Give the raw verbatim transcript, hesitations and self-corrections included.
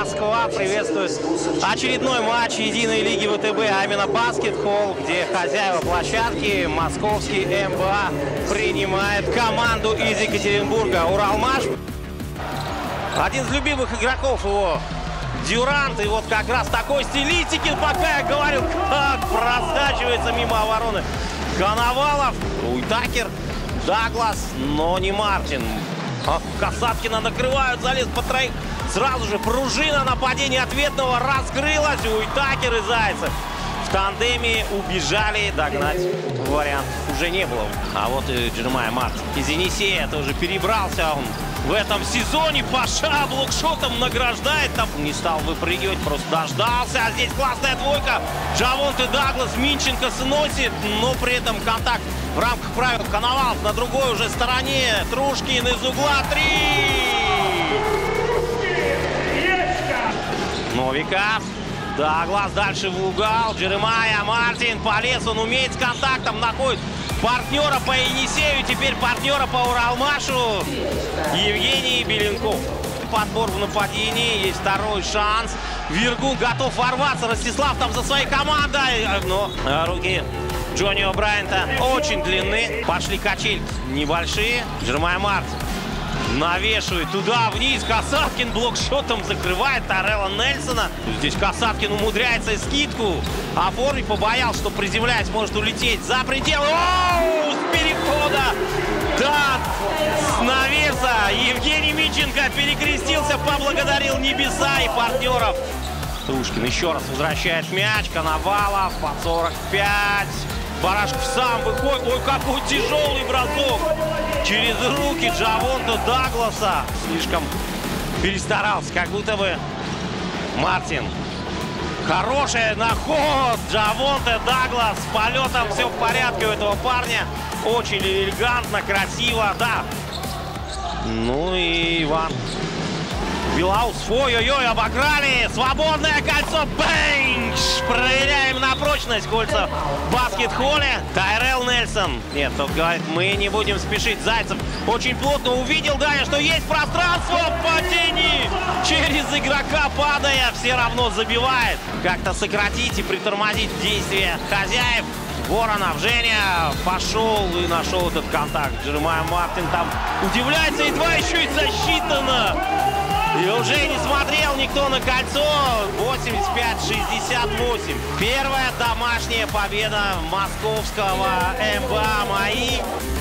Москва приветствует очередной матч единой лиги ВТБ, а именно баскетбол, где хозяева площадки, московский эм бэ а, принимает команду из Екатеринбурга, Уралмаш. Один из любимых игроков его Дюрант, и вот как раз такой стилистики, пока я говорил, как просачивается мимо обороны Коновалов, Уитакер, Даглас, но не Мартин. А Касаткина накрывают, залез по троих. Сразу же пружина нападения ответного раскрылась. Уитакер и Зайцев в тандеме убежали. Догнать вариант уже не было. А вот и Джермайя Мартин из Енисея тоже перебрался он в этом сезоне. Паша блокшотом награждает. Там не стал выпрыгивать, просто дождался. А здесь классная двойка. Джавонте Даглас Минченко сносит, но при этом контакт в рамках правил. Коновалов на другой уже стороне. Трушкин из угла. Три! Новиков. Даглас дальше в угол. Джермайя Мартин полез. Он умеет с контактом. Находит партнера по Енисею. Теперь партнера по Уралмашу. Евгений Беленков. Подбор в нападении. Есть второй шанс. Вергун готов ворваться. Ростислав там за своей командой. Но руки Джонни О'Брайента очень длинные. Пошли качели небольшие. Джермайя Мартин навешивает туда вниз. Касаткин блокшотом закрывает Тарелла Нельсона. Здесь Касаткин умудряется скидку оформить. Побоялся, что приземляясь может улететь за пределы. Оу, с перехода. Да, с навеса. Евгений Минченко перекрестился, поблагодарил небеса и партнеров. Трушкин еще раз возвращает мяч. Коновалов под сорок пять. Барашков сам выходит. Ой, какой тяжелый бросок. Через руки Джавонте Дагласа. Слишком перестарался, как будто бы Мартин. Хороший наход. Джавонте Даглас. С полетом все в порядке у этого парня. Очень элегантно, красиво. Да. Ну и Иван Белаус. Ой-ой-ой, обыграли. Свободное кольцо. Бэнч! Проверяем на прочность кольца в баскет-холле. Тайрелл Нельсон. Нет, тот говорит, мы не будем спешить. Зайцев очень плотно увидел, Даня, что есть пространство в падении. Через игрока падая, все равно забивает. Как-то сократить и притормозить действия хозяев. Воронов, Женя пошел и нашел этот контакт. Джермайя Мартин там удивляется, едва еще и засчитано. И уже не смотрел никто на кольцо. восемьдесят пять шестьдесят восемь. Первая домашняя победа московского эм бэ а. Мои